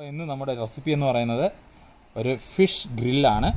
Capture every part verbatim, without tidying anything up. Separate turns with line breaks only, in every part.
അപ്പോൾ ഇന്ന് നമ്മുടെ റെസിപ്പി എന്ന് പറയുന്നത് ഒരു ഫിഷ് ഗ്രില്ലാണ്.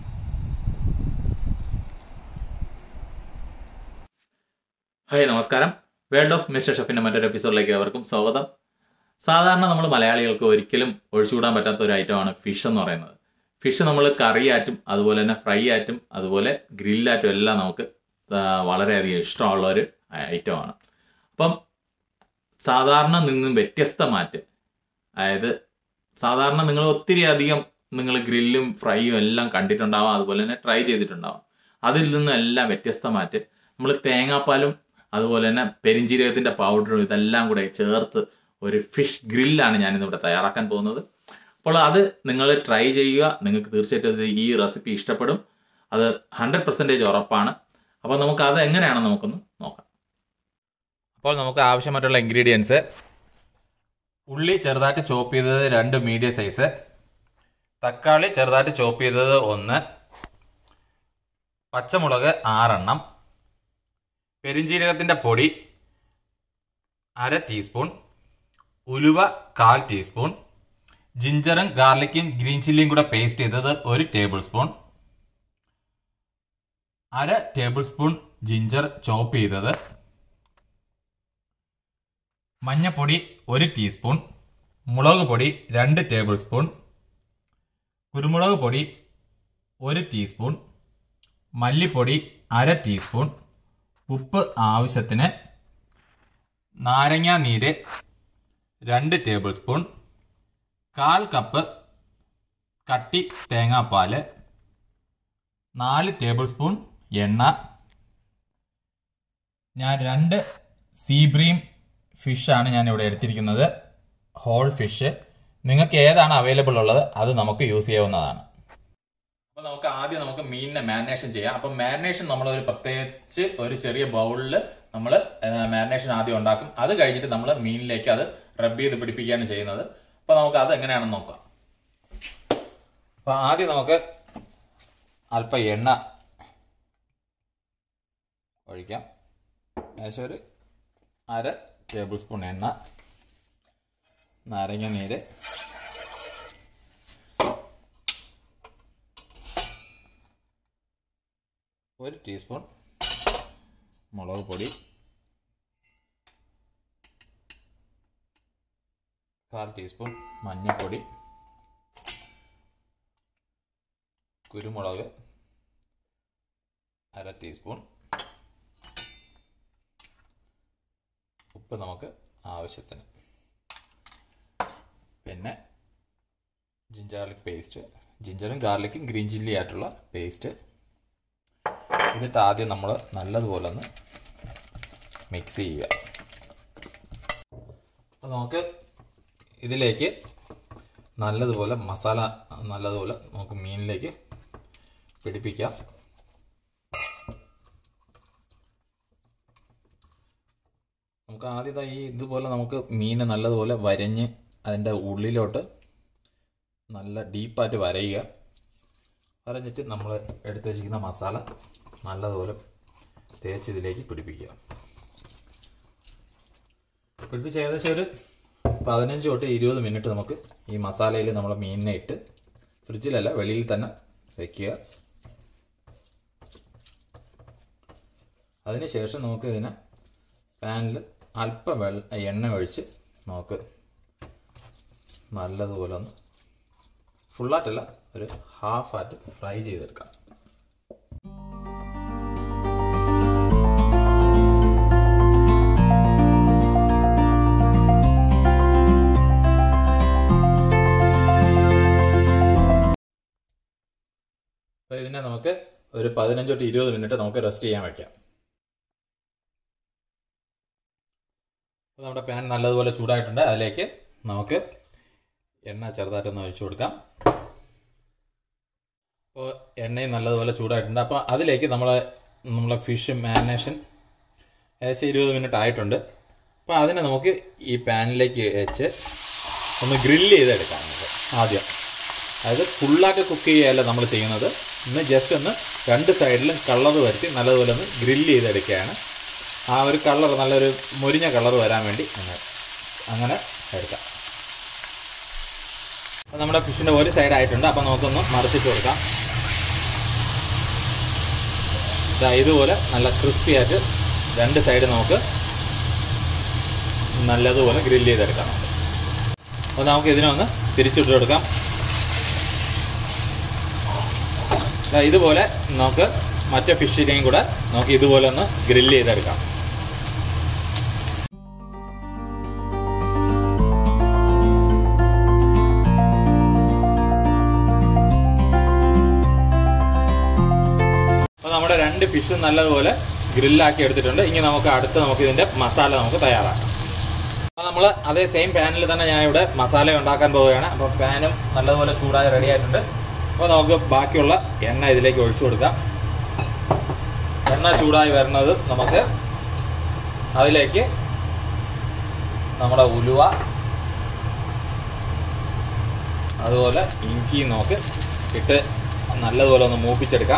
ഹായ്, നമസ്കാരം. വേൾഡ് ഓഫ് മിസ്റ്റർ ഷെഫിൻ്റെ മറ്റൊരു എപ്പിസോഡിലേക്ക് അവർക്കും സ്വാഗതം. സാധാരണ നമ്മൾ മലയാളികൾക്ക് ഒരിക്കലും ഒഴിച്ചുകൂടാൻ പറ്റാത്ത ഒരു ഐറ്റമാണ് ഫിഷ് എന്ന് പറയുന്നത്. ഫിഷ് നമ്മൾ കറിയാറ്റും അതുപോലെ തന്നെ ഫ്രൈ ആറ്റും അതുപോലെ ഗ്രില്ലാറ്റും എല്ലാം നമുക്ക് വളരെയധികം ഇഷ്ടമുള്ള ഒരു ഐറ്റമാണ്. അപ്പം സാധാരണ നിന്നും വ്യത്യസ്തമായിട്ട്, അതായത് സാധാരണ നിങ്ങൾ ഒത്തിരി അധികം നിങ്ങൾ ഗ്രില്ലും ഫ്രൈയും എല്ലാം കണ്ടിട്ടുണ്ടാവാം, അതുപോലെ തന്നെ ട്രൈ ചെയ്തിട്ടുണ്ടാവാം. അതിൽ നിന്നെല്ലാം വ്യത്യസ്തമായിട്ട് നമ്മൾ തേങ്ങാപ്പാലും അതുപോലെ തന്നെ പെരിഞ്ജീരകത്തിൻ്റെ പൗഡറും ഇതെല്ലാം കൂടെ ചേർത്ത് ഒരു ഫിഷ് ഗ്രില്ലാണ് ഞാനിന്നിവിടെ തയ്യാറാക്കാൻ പോകുന്നത്. അപ്പോൾ അത് നിങ്ങൾ ട്രൈ ചെയ്യുക. നിങ്ങൾക്ക് തീർച്ചയായിട്ടും ഈ റെസിപ്പി ഇഷ്ടപ്പെടും, അത് ഹൺഡ്രഡ് പെർസെൻറ്റേജ് ഉറപ്പാണ്. അപ്പോൾ നമുക്ക് അത് എങ്ങനെയാണെന്ന് നമുക്കൊന്ന് നോക്കാം.
അപ്പോൾ നമുക്ക് ആവശ്യമായിട്ടുള്ള ഇൻഗ്രീഡിയൻസ്: ഉള്ളി ചെറുതായിട്ട് ചോപ്പ് ചെയ്തത് രണ്ട് മീഡിയം സൈസ്, തക്കാളി ചെറുതായിട്ട് ചോപ്പ് ചെയ്തത് ഒന്ന്, പച്ചമുളക് ആറെണ്ണം, പെരിഞ്ജീരകത്തിൻ്റെ പൊടി അര ടീസ്പൂൺ, ഉലുവ കാൽ ടീസ്പൂൺ, ജിഞ്ചറും ഗാർലിക്കും ഗ്രീൻ ചില്ലിയും കൂടെ പേസ്റ്റ് ചെയ്തത് ഒരു ടേബിൾ സ്പൂൺ, അര ടേബിൾ സ്പൂൺ ജിഞ്ചർ ചോപ്പ് ചെയ്തത്, മഞ്ഞപ്പൊടി ഒരു ടീസ്പൂൺ, മുളക് പൊടി രണ്ട് ടേബിൾ സ്പൂൺ, കുരുമുളക് പൊടി ഒരു ടീസ്പൂൺ, മല്ലിപ്പൊടി അര ടീസ്പൂൺ, ഉപ്പ് ആവശ്യത്തിന്, നാരങ്ങാ നീര് രണ്ട് ടേബിൾ സ്പൂൺ, കാൽ കപ്പ് കട്ടി തേങ്ങാപ്പാൽ, നാല് ടേബിൾ സ്പൂൺ എണ്ണ. ഞാൻ രണ്ട് സീബ്രീം ഫിഷാണ് ഞാൻ ഇവിടെ എടുത്തിരിക്കുന്നത്, ഹോൾ ഫിഷ്. നിങ്ങൾക്ക് ഏതാണ് അവൈലബിൾ ഉള്ളത് അത് നമുക്ക് യൂസ് ചെയ്യാവുന്നതാണ്. അപ്പോൾ നമുക്ക് ആദ്യം നമുക്ക് മീനിനെ മാരിനേഷൻ ചെയ്യാം. അപ്പം മാരിനേഷൻ നമ്മൾ ഒരു പ്രത്യേകിച്ച് ഒരു ചെറിയ ബൗളിൽ നമ്മൾ മാരിനേഷൻ ആദ്യം ഉണ്ടാക്കും. അത് കഴിഞ്ഞിട്ട് നമ്മൾ മീനിലേക്ക് അത് റബ്ബ് ചെയ്ത് പിടിപ്പിക്കുകയാണ് ചെയ്യുന്നത്. അപ്പോൾ നമുക്ക് അത് എങ്ങനെയാണെന്ന് നോക്കാം. അപ്പോൾ ആദ്യം നമുക്ക് അല്പം എണ്ണ ഒഴിക്കാം. ഏകദേശം ഒരു അര ടേബിൾ സ്പൂൺ എണ്ണ, നാരങ്ങ നീര്, ഒരു ടീസ്പൂൺ മുളക് പൊടി, കാൽ ടീസ്പൂൺ മഞ്ഞൾപ്പൊടി, കുരുമുളക് അര ടീസ്പൂൺ, ഉപ്പ് നമുക്ക് ആവശ്യത്തിന്, പിന്നെ ജിഞ്ചർ ഗാർലിക് പേസ്റ്റ്, ജിഞ്ചറും ഗാർലിക്കും ഗ്രീൻ ചില്ലി ആയിട്ടുള്ള പേസ്റ്റ്. എന്നിട്ട് ആദ്യം നമ്മൾ നല്ലതുപോലെ ഒന്ന് മിക്സ് ചെയ്യുക. അപ്പോൾ നമുക്ക് ഇതിലേക്ക് നല്ലതുപോലെ മസാല നല്ലതുപോലെ നമുക്ക് മീനിലേക്ക് പിടിപ്പിക്കാം. നമുക്ക് ആദ്യം ഈ ഇതുപോലെ നമുക്ക് മീനെ നല്ലതുപോലെ വരഞ്ഞ് അതിൻ്റെ ഉള്ളിലോട്ട് നല്ല ഡീപ്പായിട്ട് വരയുക. വരഞ്ഞിട്ട് നമ്മൾ എടുത്ത് വെച്ചിരിക്കുന്ന മസാല നല്ലതുപോലെ തേച്ച് ഇതിലേക്ക് പിടിപ്പിക്കുക. പിടിപ്പിച്ച് ഏകദേശം ഒരു പതിനഞ്ച് തൊട്ട് ഇരുപത് മിനിറ്റ് നമുക്ക് ഈ മസാലയിൽ നമ്മൾ മീനിനെ ഇട്ട് ഫ്രിഡ്ജിലല്ല വെളിയിൽ തന്നെ വയ്ക്കുക. അതിനുശേഷം നമുക്ക് ഇതിനെ പാനിൽ അല്പം വെള്ള എണ്ണ ഒഴിച്ച് നമുക്ക് നല്ലതുപോലെ ഒന്ന് ഫുള്ളായിട്ടല്ല ഒരു ഹാഫായിട്ട് ഫ്രൈ ചെയ്തെടുക്കാം. അപ്പോൾ ഇതിനെ നമുക്ക് ഒരു പതിനഞ്ച് തൊട്ട് ഇരുപത് മിനിറ്റ് നമുക്ക് റെസ്റ്റ് ചെയ്യാൻ വയ്ക്കാം. അപ്പോൾ നമ്മുടെ പാൻ നല്ലതുപോലെ ചൂടായിട്ടുണ്ട്. അതിലേക്ക് നമുക്ക് എണ്ണ ചെറുതായിട്ടൊന്ന് ഒഴിച്ചു കൊടുക്കാം. അപ്പോൾ എണ്ണയും നല്ലതുപോലെ ചൂടായിട്ടുണ്ട്. അപ്പോൾ അതിലേക്ക് നമ്മൾ നമ്മളെ ഫിഷ് മാരിനേഷൻ ഏകദേശം ഇരുപത് മിനിറ്റ് ആയിട്ടുണ്ട്. അപ്പോൾ അതിനെ നമുക്ക് ഈ പാനിലേക്ക് വെച്ച് ഒന്ന് ഗ്രില്ല് ചെയ്തെടുക്കാം. നമുക്ക് ആദ്യം അതായത് ഫുള്ളായിട്ട് കുക്ക് ചെയ്യുകയല്ല നമ്മൾ ചെയ്യുന്നത്, ഇന്ന് ജസ്റ്റ് ഒന്ന് രണ്ട് സൈഡിലും കളർ വരുത്തി നല്ലതുപോലെ ഒന്ന് ഗ്രില്ല് ചെയ്തെടുക്കുകയാണ്. ആ ഒരു കളർ നല്ലൊരു മുരിഞ്ഞ കളർ വരാൻ വേണ്ടി അങ്ങനെ അങ്ങനെ എടുക്കാം. അപ്പോൾ നമ്മുടെ ഫിഷിൻ്റെ ഒരു സൈഡ് ആയിട്ടുണ്ട്. അപ്പോൾ നമുക്കൊന്ന് മറിച്ചിട്ട് കൊടുക്കാം. ഇതുപോലെ നല്ല ക്രിസ്പി ആയിട്ട് രണ്ട് സൈഡ് നമുക്ക് നല്ലതുപോലെ ഗ്രില്ല് ചെയ്തെടുക്കാം. അപ്പോൾ നമുക്ക് ഇതിനൊന്ന് തിരിച്ചിട്ട് കൊടുക്കാം. ഇതുപോലെ നമുക്ക് മറ്റേ ഫിഷിനെയും കൂടെ നമുക്ക് ഇതുപോലെ ഒന്ന് ഗ്രില്ല് ചെയ്തെടുക്കാം. അപ്പോൾ നമ്മുടെ രണ്ട് ഫിഷും നല്ലതുപോലെ ഗ്രില്ലാക്കി എടുത്തിട്ടുണ്ട്. ഇനി നമുക്ക് അടുത്ത് നമുക്ക് ഇതിൻ്റെ മസാല നമുക്ക് തയ്യാറാക്കാം. അപ്പോൾ നമ്മൾ അതേ സെയിം പാനിൽ തന്നെ ഞാൻ ഇവിടെ മസാല ഉണ്ടാക്കാൻ പോവുകയാണ്. അപ്പോൾ പാനും നല്ലതുപോലെ ചൂടായി റെഡി ആയിട്ടുണ്ട്. അപ്പോൾ നമുക്ക് ബാക്കിയുള്ള എണ്ണ ഇതിലേക്ക് ഒഴിച്ചു കൊടുക്കാം. എണ്ണ ചൂടായി വരുന്നത് നമുക്ക് അതിലേക്ക് നമ്മുടെ ഉലുവ, അതുപോലെ ഇഞ്ചി നമുക്ക് ഇട്ട് നല്ലതുപോലെ ഒന്ന് മൂപ്പിച്ചെടുക്കാം.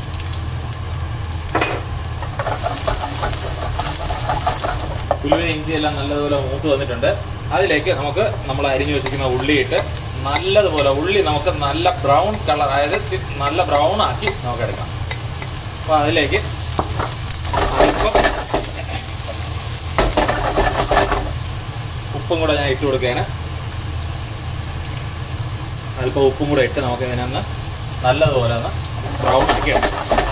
ഉലുവ ഇഞ്ചി എല്ലാം നല്ലതുപോലെ മൂത്ത് വന്നിട്ടുണ്ട്. അതിലേക്ക് നമുക്ക് നമ്മൾ അരിഞ്ഞു വെച്ചിരിക്കുന്ന ഉള്ളി ഇട്ട് നല്ലതുപോലെ ഉള്ളി നമുക്ക് നല്ല ബ്രൗൺ കളർ, അതായത് നല്ല ബ്രൗൺ ആക്കി നമുക്ക് എടുക്കാം. അപ്പോൾ അതിലേക്ക് അല്പം ഉപ്പും കൂടെ ഞാൻ ഇട്ട് കൊടുക്കുകയാണ്. അല്പം ഉപ്പും കൂടെ ഇട്ട് നമുക്ക് ഇതിനൊന്ന് നല്ലതുപോലെ ഒന്ന് ബ്രൗൺ ആക്കി എടുക്കാം.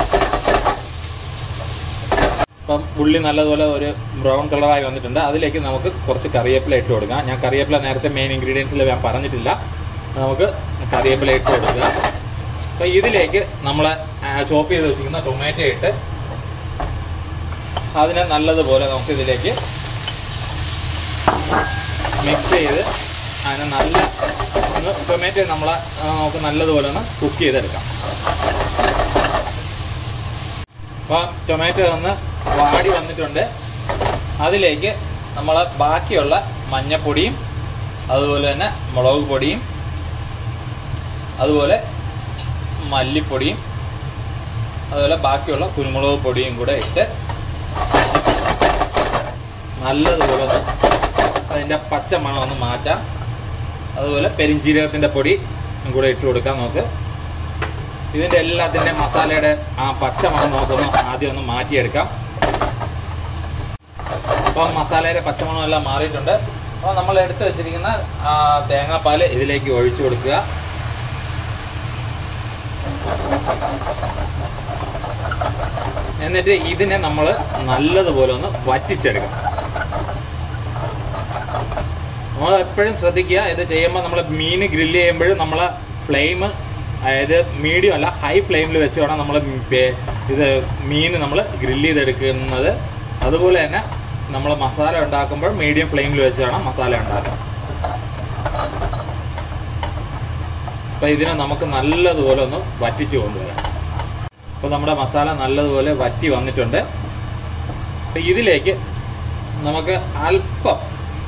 അപ്പം ഉള്ളി നല്ലതുപോലെ ഒരു ബ്രൗൺ കളറായി വന്നിട്ടുണ്ട്. അതിലേക്ക് നമുക്ക് കുറച്ച് കറിവേപ്പില ഇട്ട് കൊടുക്കാം. ഞാൻ കറിവേപ്പില നേരത്തെ മെയിൻ ഇൻഗ്രീഡിയൻസിൽ ഞാൻ പറഞ്ഞിട്ടില്ല. നമുക്ക് കറിവേപ്പില ഇട്ട് കൊടുക്കുക. അപ്പോൾ ഇതിലേക്ക് നമ്മൾ ചോപ്പ് ചെയ്ത് വെച്ചിരിക്കുന്ന ടൊമാറ്റോ ഇട്ട് അതിനെ നല്ലതുപോലെ നമുക്ക് ഇതിലേക്ക് മിക്സ് ചെയ്ത് അതിനെ നല്ല ഒന്ന് ടൊമാറ്റോ നമ്മൾ നമുക്ക് നല്ലതുപോലെ ഒന്ന് കുക്ക് ചെയ്തെടുക്കാം. അപ്പോൾ ടൊമാറ്റോ ഒന്ന് വാടി വന്നിട്ടുണ്ട്. അതിലേക്ക് നമ്മൾ ബാക്കിയുള്ള മഞ്ഞപ്പൊടിയും അതുപോലെ തന്നെ മുളക് പൊടിയും അതുപോലെ മല്ലിപ്പൊടിയും അതുപോലെ ബാക്കിയുള്ള കുരുമുളക് പൊടിയും കൂടെ ഇട്ട് നല്ലതുപോലെ ഒന്ന് അതിൻ്റെ പച്ച മണം ഒന്ന് മാറ്റാം. അതുപോലെ പെരിഞ്ചീരകത്തിൻ്റെ പൊടി കൂടെ ഇട്ട് കൊടുക്കാം. നമുക്ക് ഇതിൻ്റെ എല്ലാത്തിൻ്റെ മസാലയുടെ ആ പച്ച മണം നമുക്കൊന്ന് ആദ്യം ഒന്ന് മാറ്റിയെടുക്കാം. അപ്പം മസാലയുടെ പച്ചമണം എല്ലാം മാറിയിട്ടുണ്ട്. അപ്പോൾ നമ്മൾ എടുത്ത് വെച്ചിരിക്കുന്ന തേങ്ങാപ്പാൽ ഇതിലേക്ക് ഒഴിച്ചു കൊടുക്കുക. എന്നിട്ട് ഇതിനെ നമ്മൾ നല്ലതുപോലെ ഒന്ന് വറ്റിച്ചെടുക്കണം. നമ്മൾ എപ്പോഴും ശ്രദ്ധിക്കുക, ഇത് ചെയ്യുമ്പോൾ നമ്മൾ മീൻ ഗ്രില്ല് ചെയ്യുമ്പോഴും നമ്മൾ ഫ്ലെയിം അതായത് മീഡിയം അല്ല ഹൈ ഫ്ലെയിമിൽ വെച്ച് വേണം നമ്മൾ ഇത് മീൻ നമ്മൾ ഗ്രില്ല് ചെയ്തെടുക്കുന്നത്. അതുപോലെ തന്നെ നമ്മൾ മസാല ഉണ്ടാക്കുമ്പോൾ മീഡിയം ഫ്ലെയിമിൽ വെച്ച് വേണം മസാല ഉണ്ടാക്കാൻ. അപ്പോൾ ഇതിനെ നമുക്ക് നല്ലതുപോലെ ഒന്ന് വറ്റിച്ച് കൊണ്ടുവരാം. അപ്പോൾ നമ്മുടെ മസാല നല്ലതുപോലെ വറ്റി വന്നിട്ടുണ്ട്. അപ്പോൾ ഇതിലേക്ക് നമുക്ക് അല്പം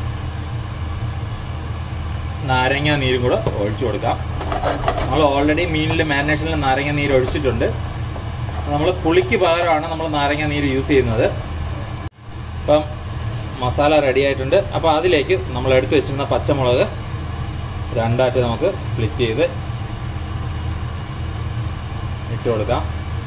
നാരങ്ങ നീരും കൂടെ ഒഴിച്ചു കൊടുക്കാം. നമ്മൾ ഓൾറെഡി മീനിൽ മാരിനേഷനിൽ നാരങ്ങ നീര് ഒഴിച്ചിട്ടുണ്ട്. നമ്മൾ പുളിക്ക് പകരമാണ് നമ്മൾ നാരങ്ങ നീര് യൂസ് ചെയ്യുന്നത്. അപ്പം മസാല റെഡി ആയിട്ടുണ്ട്. അപ്പോൾ അതിലേക്ക് നമ്മൾ എടുത്തു വെച്ചിരുന്ന പച്ചമുളക് രണ്ടായിട്ട് നമുക്ക് സ്പ്ലിറ്റ് ചെയ്ത് ഇട്ട് കൊടുക്കാം.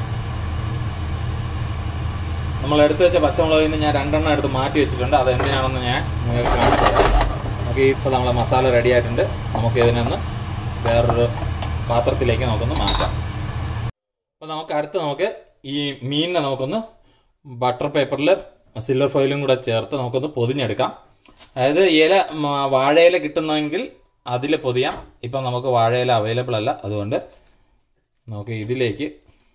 നമ്മൾ എടുത്തു വെച്ച പച്ചമുളകിൽ നിന്ന് ഞാൻ രണ്ടെണ്ണം എടുത്ത് മാറ്റി വെച്ചിട്ടുണ്ട്. അതെന്തിനാണെന്ന് ഞാൻ നിങ്ങൾക്ക് കാണിച്ചു തരാം. നമുക്ക് ഇപ്പോൾ നമ്മളെ മസാല റെഡി ആയിട്ടുണ്ട്. നമുക്ക് ഇതിനൊന്ന് വേറൊരു പാത്രത്തിലേക്ക് നമുക്കൊന്ന് മാറ്റാം. അപ്പോൾ നമുക്ക് അടുത്ത് നമുക്ക് ഈ മീനിനെ നമുക്കൊന്ന് ബട്ടർ പേപ്പറിൽ സിൽവർ ഫോയിലും കൂടെ ചേർത്ത് നമുക്കൊന്ന് പൊതിഞ്ഞെടുക്കാം. അതായത് ഇല വാഴയില കിട്ടുന്നെങ്കിൽ അതിൽ പൊതിയാം. ഇപ്പം നമുക്ക് വാഴയില അവൈലബിൾ അല്ല. അതുകൊണ്ട് നമുക്ക് ഇതിലേക്ക്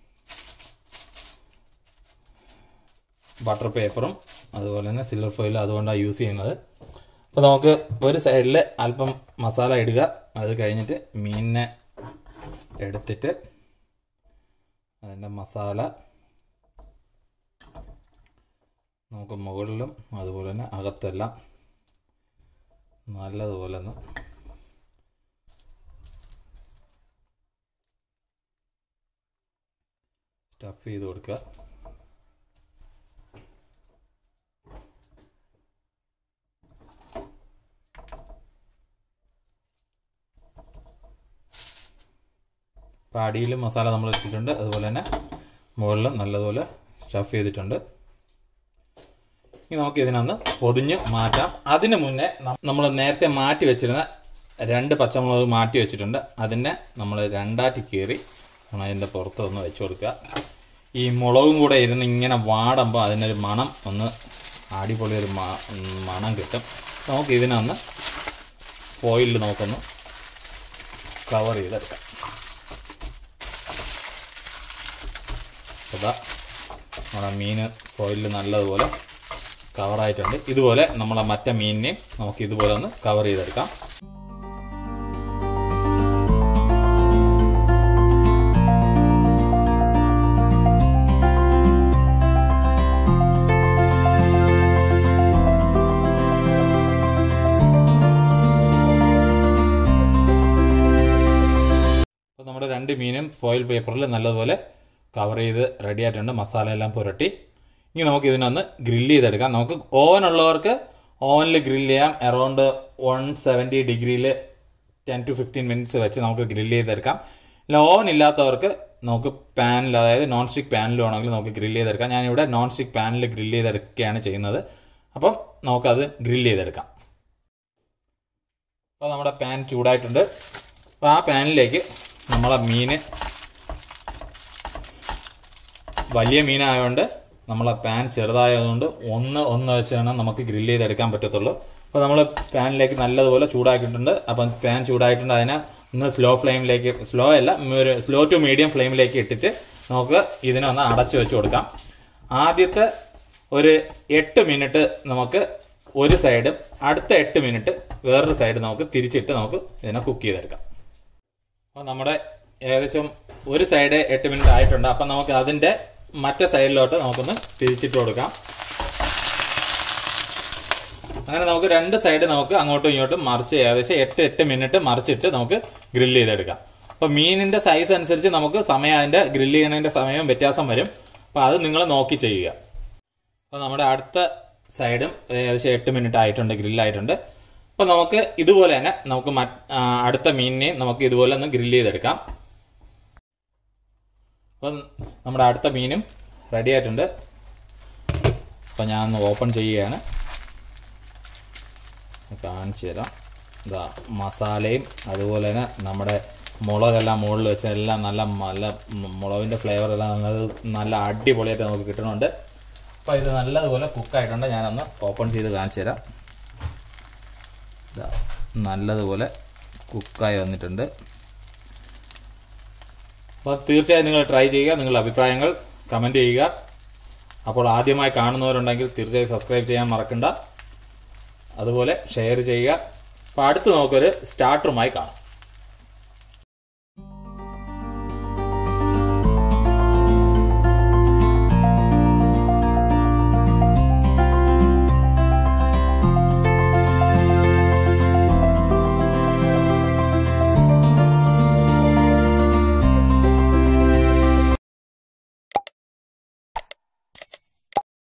ബട്ടർ പേപ്പറും അതുപോലെ തന്നെ സിൽവർ ഫോയിലും അതുകൊണ്ടാണ് യൂസ് ചെയ്യുന്നത്. അപ്പോൾ നമുക്ക് ഒരു സൈഡിൽ അല്പം മസാല ഇടുക. അത് കഴിഞ്ഞിട്ട് മീനിനെ എടുത്തിട്ട് അതിൻ്റെ മസാല നമുക്ക് മുകളിലും അതുപോലെ തന്നെ അകത്തെല്ലാം നല്ലതുപോലെ ഒന്ന് സ്റ്റഫ് ചെയ്ത് കൊടുക്കുക. അപ്പോൾ അടിയിലും മസാല നമ്മൾ ഇട്ടിട്ടുണ്ട്, അതുപോലെ തന്നെ മുകളിലും നല്ലതുപോലെ സ്റ്റഫ് ചെയ്തിട്ടുണ്ട്. ഇനി നമുക്ക് ഇതിനൊന്ന് പൊതിഞ്ഞ് മാറ്റാം. അതിന് മുന്നേ നമ്മൾ നേരത്തെ മാറ്റി വെച്ചിരുന്ന രണ്ട് പച്ചമുളക് മാറ്റി വെച്ചിട്ടുണ്ട്. അതിനെ നമ്മൾ രണ്ടാറ്റി കീറി നമ്മൾ അതിൻ്റെ പുറത്ത് ഒന്ന് വെച്ച് കൊടുക്കുക. ഈ മുളകും കൂടെ ഇരുന്ന് ഇങ്ങനെ വാടുമ്പോൾ അതിനൊരു മണം ഒന്ന് അടിപൊളിയൊരു മണം കിട്ടും. നമുക്ക് ഇതിനൊന്ന് ഫോയിലിൽ നമുക്കൊന്ന് കവർ ചെയ്തെടുക്കാം. അതാ നമ്മുടെ മീൻ ഫോയിലിൽ നല്ലതുപോലെ കവറായിട്ടുണ്ട്. ഇതുപോലെ നമ്മളെ മറ്റേ മീനിനെ നമുക്ക് ഇതുപോലെ ഒന്ന് കവർ ചെയ്തെടുക്കാം. അപ്പോൾ നമ്മുടെ രണ്ട് മീനും ഫോയിൽ പേപ്പറിൽ നല്ലതുപോലെ കവർ ചെയ്ത് റെഡി ആയിട്ടുണ്ട്. മസാല എല്ലാം പുരട്ടി. ഇനി നമുക്ക് ഇതിനൊന്ന് ഗ്രില്ല് ചെയ്തെടുക്കാം. നമുക്ക് ഓവൻ ഉള്ളവർക്ക് ഓവനിൽ ഗ്രില്ല് ചെയ്യാം. അറൗണ്ട് വൺ സെവൻറ്റി ഡിഗ്രിയിൽ ടെൻ ടു ഫിഫ്റ്റീൻ മിനിറ്റ്സ് വെച്ച് നമുക്ക് ഗ്രില്ല് ചെയ്തെടുക്കാം. ഇല്ല ഓവൻ ഇല്ലാത്തവർക്ക് നമുക്ക് പാനിൽ, അതായത് നോൺ സ്റ്റിക്ക് പാനിൽ വേണമെങ്കിൽ നമുക്ക് ഗ്രില്ല് ചെയ്തെടുക്കാം. ഞാനിവിടെ നോൺ സ്റ്റിക്ക് പാനിൽ ഗ്രില്ല് ചെയ്തെടുക്കുകയാണ് ചെയ്യുന്നത്. അപ്പം നമുക്കത് ഗ്രില്ല് ചെയ്തെടുക്കാം. അപ്പോൾ നമ്മുടെ പാൻ ചൂടായിട്ടുണ്ട്. അപ്പോൾ ആ പാനിലേക്ക് നമ്മളെ മീൻ, വലിയ മീനായതുകൊണ്ട് നമ്മളെ പാൻ ചെറുതായതുകൊണ്ട് ഒന്ന് ഒന്ന് വെച്ചാണ് നമുക്ക് ഗ്രില്ല് ചെയ്തെടുക്കാൻ പറ്റത്തുള്ളൂ. അപ്പോൾ നമ്മൾ പാനിലേക്ക് നല്ലതുപോലെ ചൂടാക്കിയിട്ടുണ്ട്. അപ്പം പാൻ ചൂടായിട്ടുണ്ട്. അതിനെ ഒന്ന് സ്ലോ ഫ്ലെയിമിലേക്ക്, സ്ലോ അല്ല ഒരു സ്ലോ ടു മീഡിയം ഫ്ലെയിമിലേക്ക് ഇട്ടിട്ട് നമുക്ക് ഇതിനെ ഒന്ന് അടച്ചു വെച്ച് കൊടുക്കാം. ആദ്യത്തെ ഒരു എട്ട് മിനിറ്റ് നമുക്ക് ഒരു സൈഡും അടുത്ത എട്ട് മിനിറ്റ് വേറൊരു സൈഡ് നമുക്ക് തിരിച്ചിട്ട് നമുക്ക് ഇതിനെ കുക്ക് ചെയ്തെടുക്കാം. അപ്പോൾ നമ്മുടെ ഏകദേശം ഒരു സൈഡ് എട്ട് മിനിറ്റ് ആയിട്ടുണ്ട്. അപ്പം നമുക്ക് അതിൻ്റെ മറ്റേ സൈഡിലോട്ട് നമുക്കൊന്ന് തിരിച്ചിട്ട് കൊടുക്കാം. അങ്ങനെ നമുക്ക് രണ്ട് സൈഡ് നമുക്ക് അങ്ങോട്ടും ഇങ്ങോട്ടും മറിച്ച് ഏകദേശം എട്ട് എട്ട് മിനിറ്റ് മറിച്ചിട്ട് നമുക്ക് ഗ്രില്ല് ചെയ്തെടുക്കാം. അപ്പോൾ മീനിൻ്റെ സൈസ് അനുസരിച്ച് നമുക്ക് സമയം, അതിൻ്റെ ഗ്രില്ല് ചെയ്യുന്നതിൻ്റെ സമയം വ്യത്യാസം വരും. അപ്പോൾ അത് നിങ്ങൾ നോക്കി ചെയ്യുക. അപ്പോൾ നമ്മുടെ അടുത്ത സൈഡും ഏകദേശം എട്ട് മിനിറ്റ് ആയിട്ടുണ്ട്, ഗ്രില്ലായിട്ടുണ്ട്. അപ്പോൾ നമുക്ക് ഇതുപോലെ തന്നെ നമുക്ക് അടുത്ത മീനിനെ നമുക്ക് ഇതുപോലെ ഒന്ന് ഗ്രില്ല് ചെയ്തെടുക്കാം. അപ്പം നമ്മുടെ അടുത്ത മീനും റെഡി ആയിട്ടുണ്ട്. അപ്പം ഞാൻ ഒന്ന് ഓപ്പൺ ചെയ്യുകയാണ്, കാണിച്ചു തരാം. ഇതാ മസാലയും അതുപോലെ തന്നെ നമ്മുടെ മുളകെല്ലാം മുകളിൽ വെച്ച എല്ലാം നല്ല നല്ല മുളകിൻ്റെ ഫ്ലേവറെല്ലാം നല്ല നല്ല അടിപൊളിയായിട്ട് നമുക്ക് കിട്ടുന്നുണ്ട്. അപ്പോൾ ഇത് നല്ലതുപോലെ കുക്കായിട്ടുണ്ട്. ഞാനൊന്ന് ഓപ്പൺ ചെയ്ത് കാണിച്ചു തരാം. ഇതാ നല്ലതുപോലെ കുക്കായി വന്നിട്ടുണ്ട്. അപ്പോൾ തീർച്ചയായും നിങ്ങൾ ട്രൈ ചെയ്യുക. നിങ്ങളുടെ അഭിപ്രായങ്ങൾ കമൻറ്റ് ചെയ്യുക. അപ്പോൾ ആദ്യമായി കാണുന്നവരുണ്ടെങ്കിൽ തീർച്ചയായും സബ്സ്ക്രൈബ് ചെയ്യാൻ മറക്കണ്ട. അതുപോലെ ഷെയർ ചെയ്യുക. അപ്പോൾ അടുത്ത് നമുക്കൊരു സ്റ്റാർട്ടറുമായി കാണാം.